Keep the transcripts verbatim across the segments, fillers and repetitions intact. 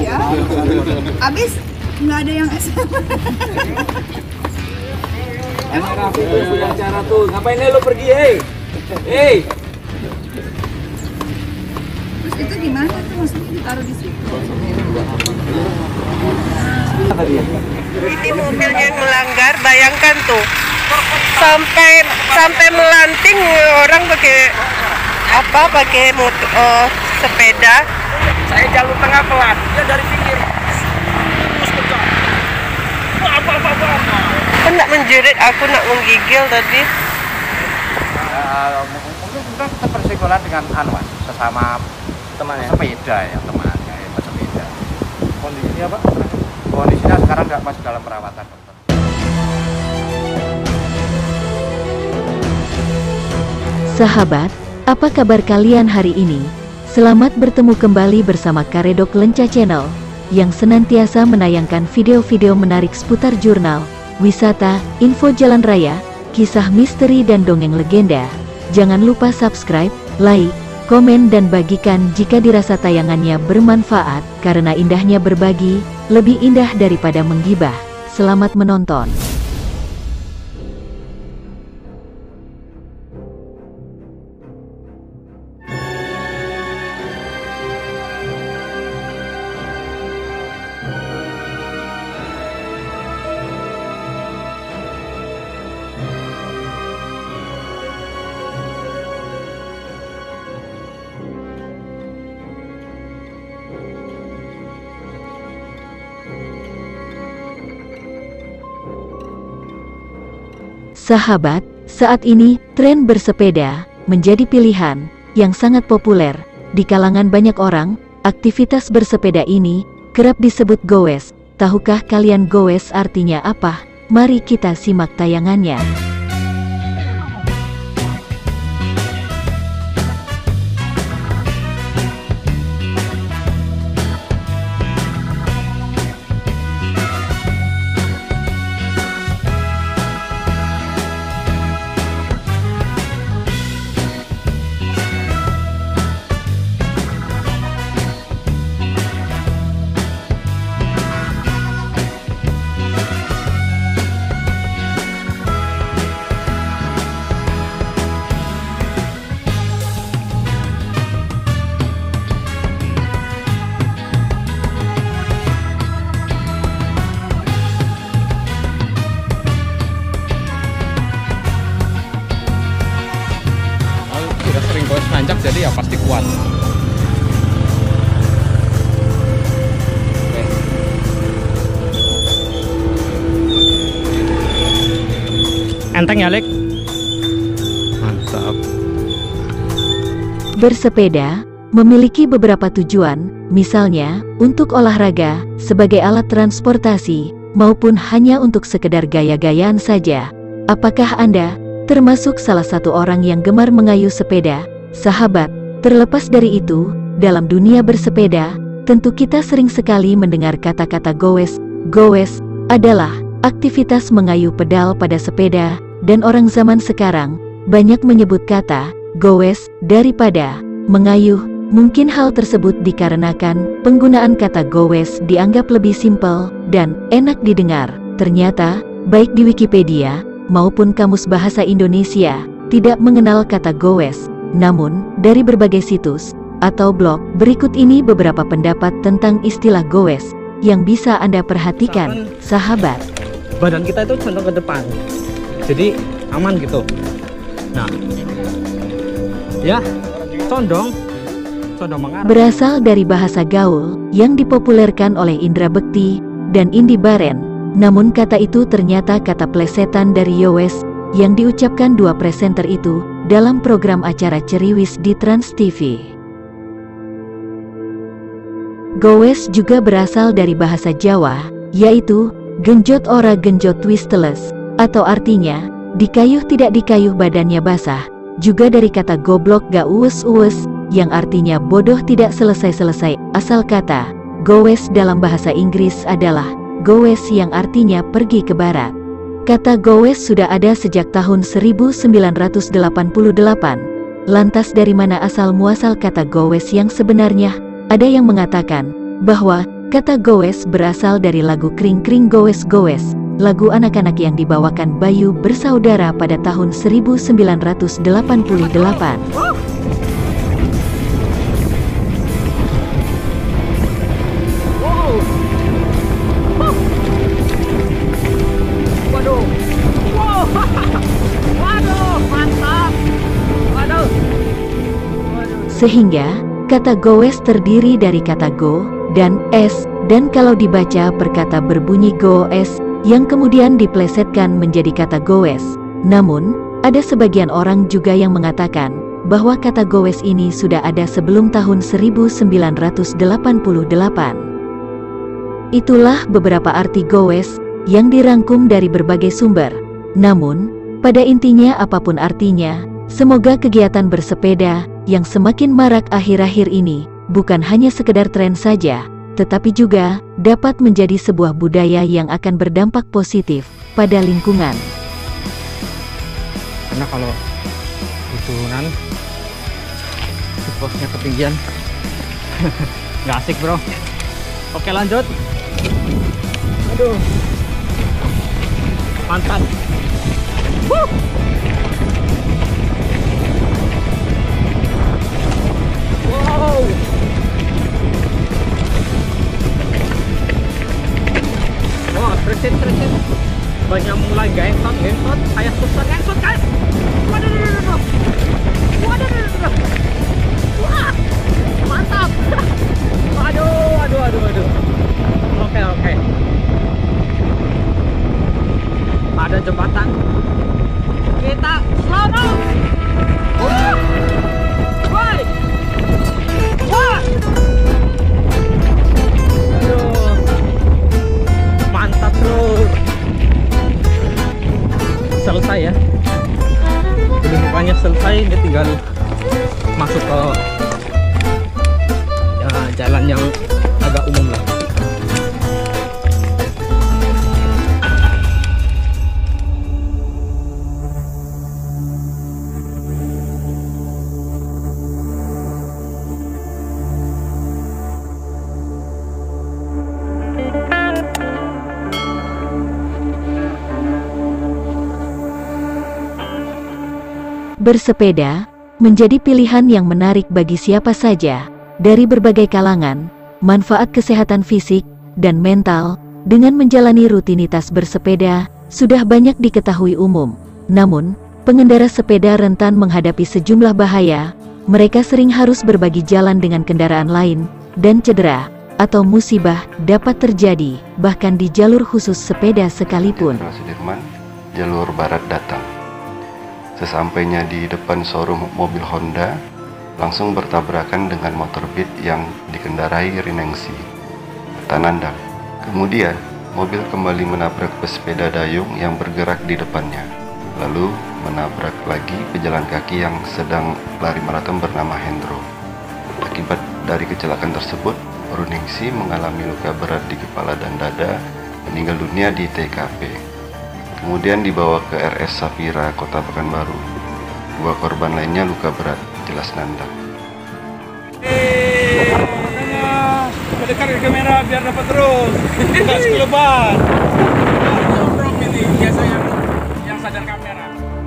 ya. Abis nggak ada yang S M A. Emang Raffi tuh punya cara tuh. Ngapain lu pergi, hei? Hei. Terus itu gimana tuh maksudnya ditaruh di situ? Ini mobilnya yang melanggar, bayangkan tuh. Sampai sampai melanting orang pakai apa? Pakai motor, uh, sepeda. Saya jalur tengah pelan. Dia dari pinggir. Terus kencang. Wah, apa apa apa. Aku nak menjerit, aku nak menggigil tadi. Ya, mungkin kita bersenggolan dengan anu Mas, sesama Teman ya? sepeda ya, teman ya, pesepeda. Kondisinya Pak? Kondisinya sekarang nggak masih dalam perawatan dokter. Sahabat, apa kabar kalian hari ini? Selamat bertemu kembali bersama Karedok Lenca Channel, yang senantiasa menayangkan video-video menarik seputar jurnal, wisata, info jalan raya, kisah misteri dan dongeng legenda. Jangan lupa subscribe, like, komen dan bagikan jika dirasa tayangannya bermanfaat, karena indahnya berbagi, lebih indah daripada menggibah. Selamat menonton. Sahabat, saat ini, tren bersepeda menjadi pilihan yang sangat populer di kalangan banyak orang. Aktivitas bersepeda ini kerap disebut goes. Tahukah kalian goes artinya apa? Mari kita simak tayangannya. Goes nanjak jadi ya pasti kuat. Oke. Enteng ya, Lek? Mantap. Bersepeda memiliki beberapa tujuan, misalnya untuk olahraga, sebagai alat transportasi, maupun hanya untuk sekedar gaya-gayaan saja. Apakah Anda termasuk salah satu orang yang gemar mengayuh sepeda? Sahabat, terlepas dari itu, dalam dunia bersepeda, tentu kita sering sekali mendengar kata-kata goes. Goes adalah aktivitas mengayuh pedal pada sepeda, dan orang zaman sekarang banyak menyebut kata goes daripada mengayuh. Mungkin hal tersebut dikarenakan penggunaan kata goes dianggap lebih simpel dan enak didengar. Ternyata, baik di Wikipedia maupun Kamus Bahasa Indonesia tidak mengenal kata goes. Namun, dari berbagai situs atau blog, berikut ini beberapa pendapat tentang istilah goes yang bisa Anda perhatikan, sahabat. Badan kita itu condong ke depan, jadi aman gitu. Nah, ya, condong, condong mengarah. Berasal dari bahasa gaul yang dipopulerkan oleh Indra Bekti dan Indi Baren. Namun kata itu ternyata kata plesetan dari Yowes yang diucapkan dua presenter itu dalam program acara Ceriwis di Trans T V. Goes juga berasal dari bahasa Jawa, yaitu genjot ora genjot twisteles, atau artinya dikayuh tidak dikayuh badannya basah. Juga dari kata goblok ga uwes-uwes, yang artinya bodoh tidak selesai-selesai. Asal kata goes dalam bahasa Inggris adalah goes yang artinya pergi ke barat. Kata goes sudah ada sejak tahun seribu sembilan ratus delapan puluh delapan. Lantas dari mana asal muasal kata goes yang sebenarnya? Ada yang mengatakan bahwa kata goes berasal dari lagu Kring Kring Goes Goes, lagu anak-anak yang dibawakan Bayu bersaudara pada tahun seribu sembilan ratus delapan puluh delapan. Waduh. Wow. Waduh, mantap. Waduh. Sehingga, kata goes terdiri dari kata go dan es, dan kalau dibaca per kata berbunyi goes, yang kemudian diplesetkan menjadi kata goes. Namun, ada sebagian orang juga yang mengatakan bahwa kata goes ini sudah ada sebelum tahun seribu sembilan ratus delapan puluh delapan. Itulah beberapa arti goes yang dirangkum dari berbagai sumber. Namun, pada intinya apapun artinya, semoga kegiatan bersepeda yang semakin marak akhir-akhir ini bukan hanya sekedar tren saja, tetapi juga dapat menjadi sebuah budaya yang akan berdampak positif pada lingkungan. Karena kalau di turunan posnya ketinggian nggak asik bro. Oke lanjut. Aduh, mantap. Wuh. Wow. Wah, terset terset. Banyak mulai gentot gentot. Kayak susah gentot guys. Waduh, waduh, waduh. Waduh, waduh, waduh. Wah, mantap. Waduh, waduh, waduh, waduh. Oke, oke. Ada jembatan. Kita slow down. Wah. Woi. Wah. Aduh. Mantap bro. Selesai ya. Belum rupanya selesai, ini tinggal masuk ke ya, jalan yang agak umum lah. Bersepeda menjadi pilihan yang menarik bagi siapa saja, dari berbagai kalangan. Manfaat kesehatan fisik dan mental dengan menjalani rutinitas bersepeda sudah banyak diketahui umum. Namun, pengendara sepeda rentan menghadapi sejumlah bahaya. Mereka sering harus berbagi jalan dengan kendaraan lain, dan cedera atau musibah dapat terjadi, bahkan di jalur khusus sepeda sekalipun. Sudirman, jalur barat datang. Sesampainya di depan showroom mobil Honda, langsung bertabrakan dengan motor Beat yang dikendarai Riningsi, Tanandang. Kemudian, mobil kembali menabrak pesepeda dayung yang bergerak di depannya, lalu menabrak lagi pejalan kaki yang sedang lari maraton bernama Hendro. Akibat dari kecelakaan tersebut, Riningsi mengalami luka berat di kepala dan dada, meninggal dunia di T K P. Kemudian dibawa ke R S Safira, Kota Pekanbaru. Dua korban lainnya luka berat, jelas Nandang. Eh, makanya mendekat ke kamera biar dapat terus. Enggak sekelebat. Bro, ini biasa yang yang sadar kamera.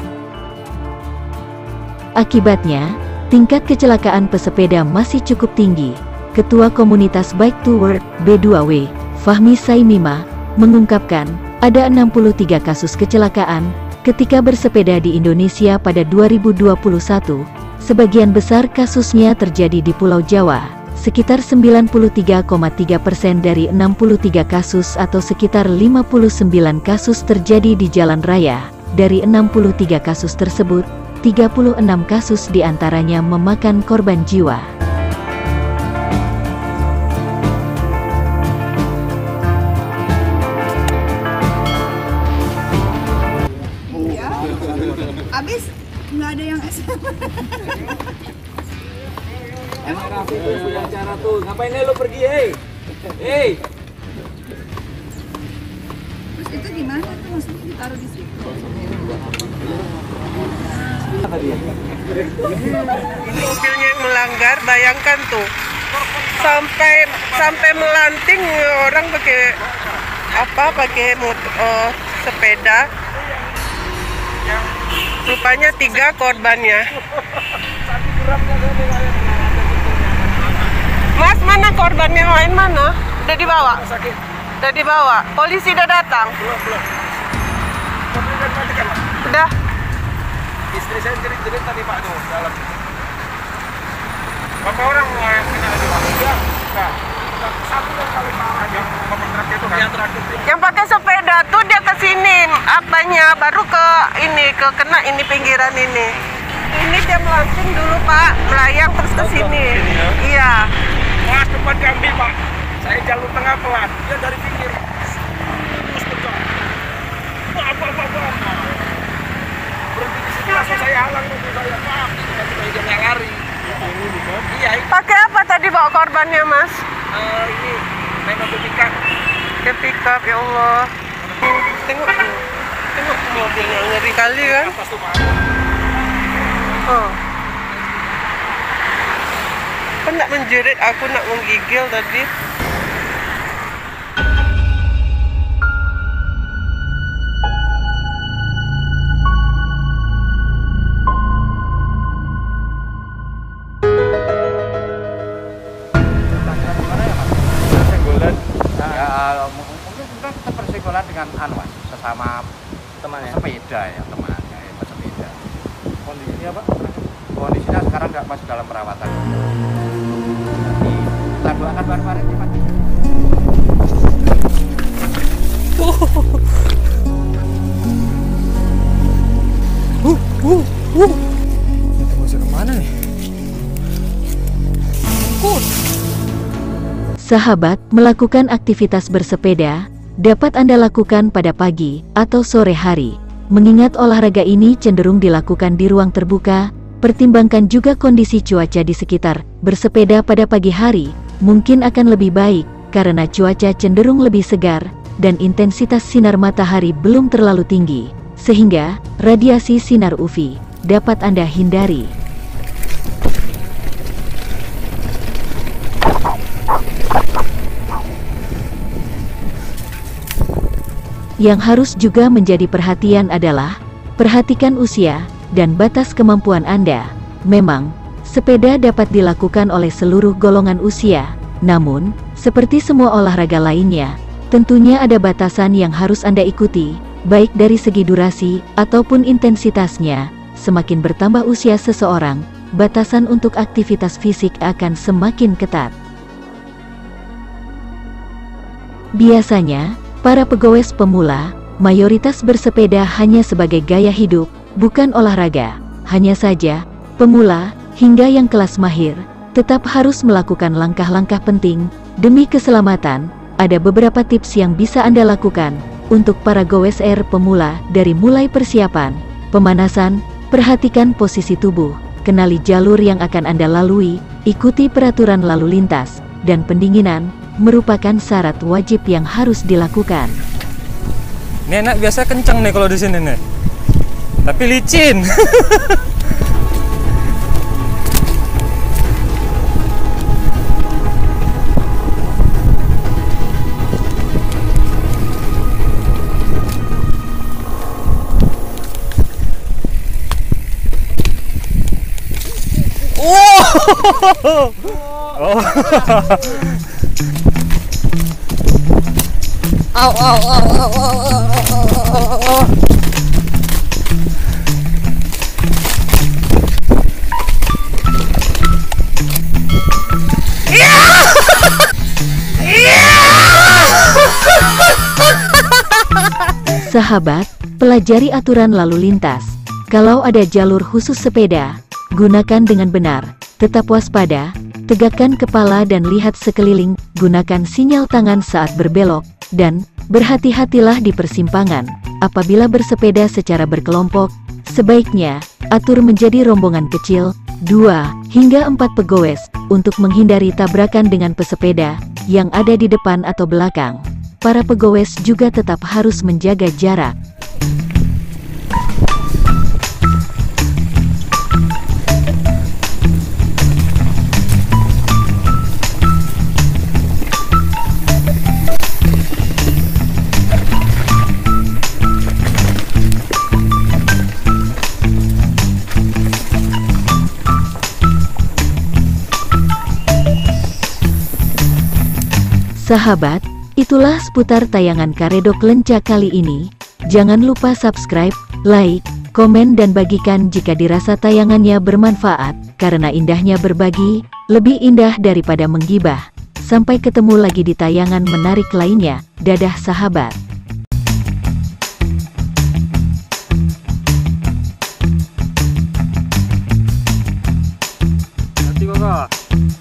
Akibatnya, tingkat kecelakaan pesepeda masih cukup tinggi. Ketua Komunitas Bike to Work B dua W, Fahmi Saimima, mengungkapkan ada enam puluh tiga kasus kecelakaan ketika bersepeda di Indonesia pada dua ribu dua puluh satu. Sebagian besar kasusnya terjadi di Pulau Jawa, sekitar sembilan puluh tiga koma tiga persen dari enam puluh tiga kasus atau sekitar lima puluh sembilan kasus terjadi di jalan raya. Dari enam puluh tiga kasus tersebut, tiga puluh enam kasus diantaranya memakan korban jiwa. Abis nggak ada yang S M. Emang Raffi tuh punya acara tuh. Ngapain nih lo pergi, hei? Hei. Terus itu gimana tuh, maksudnya ditaruh di situ? Mobilnya yang melanggar, bayangkan tuh sampai sampai melanting orang pakai apa pakai motor, oh, sepeda. Rupanya tiga korbannya. Mas, mana korbannya lain mana? Udah dibawa? Udah dibawa. Polisi udah datang? Udah. Istri saya jerit-jerit tadi Pak tuh dalam. Berapa orang yang kena di ya? Nah, satu yang paling parah yang bapak terakhir itu kan? Yang terakhir. Yang pakai sepeda tuh dia ke sini, apanya baru ke ini, ke kena ini pinggiran ini. Ini dia melanting dulu Pak, melayang terus ke sini. Iya. Mas, cepat diambil Pak. Saya jalur tengah pelan. Dia dari pinggir. Terus pecah. Wah, apa apa apa. Berhenti di sini langsung saya halang mobil saya Pak. Kita juga nggak lari. Iya. Pakai apa tadi bawa korbannya Mas? Uh, ini naik mobil pickup. Ke pickup, ya Allah. Tengok, tengok mobilnya ngeri kali kan? Atas tuh Pak. Oh. Kan nak menjerit, aku nak menggigil tadi. Dengan anu Mas, sesama temannya sepeda ya temannya ya sepeda. Kondisinya apa? Kondisinya sekarang nggak masih dalam perawatan. Jadi kita doakan bareng-bareng ya Pak. Uh, uh, uh. Kita mau kemana nih? Uh. Sahabat, melakukan aktivitas bersepeda dapat Anda lakukan pada pagi atau sore hari. Mengingat olahraga ini cenderung dilakukan di ruang terbuka, pertimbangkan juga kondisi cuaca di sekitar. Bersepeda pada pagi hari mungkin akan lebih baik karena cuaca cenderung lebih segar dan intensitas sinar matahari belum terlalu tinggi, sehingga radiasi sinar U V dapat Anda hindari. Yang harus juga menjadi perhatian adalah, perhatikan usia dan batas kemampuan Anda. Memang, sepeda dapat dilakukan oleh seluruh golongan usia, namun, seperti semua olahraga lainnya, tentunya ada batasan yang harus Anda ikuti, baik dari segi durasi ataupun intensitasnya. Semakin bertambah usia seseorang, batasan untuk aktivitas fisik akan semakin ketat. Biasanya, para pegawai pemula, mayoritas bersepeda hanya sebagai gaya hidup, bukan olahraga. Hanya saja, pemula, hingga yang kelas mahir, tetap harus melakukan langkah-langkah penting, demi keselamatan. Ada beberapa tips yang bisa Anda lakukan, untuk para gowes R pemula, dari mulai persiapan, pemanasan, perhatikan posisi tubuh, kenali jalur yang akan Anda lalui, ikuti peraturan lalu lintas, dan pendinginan, merupakan syarat wajib yang harus dilakukan. Ini enak biasa kencang nih kalau di sini nih. Tapi licin. Oh. Oh. Au, au, au, au, au, au, au. Sahabat, pelajari aturan lalu lintas. Kalau ada jalur khusus sepeda, gunakan dengan benar. Tetap waspada, tegakkan kepala dan lihat sekeliling, gunakan sinyal tangan saat berbelok, dan berhati-hatilah di persimpangan. Apabila bersepeda secara berkelompok, sebaiknya atur menjadi rombongan kecil, dua hingga empat pegawai, untuk menghindari tabrakan dengan pesepeda yang ada di depan atau belakang. Para pegawai juga tetap harus menjaga jarak. Sahabat, itulah seputar tayangan Karedok Lenca kali ini. Jangan lupa subscribe, like, komen dan bagikan jika dirasa tayangannya bermanfaat, karena indahnya berbagi, lebih indah daripada menggibah. Sampai ketemu lagi di tayangan menarik lainnya. Dadah sahabat. Nanti kakak.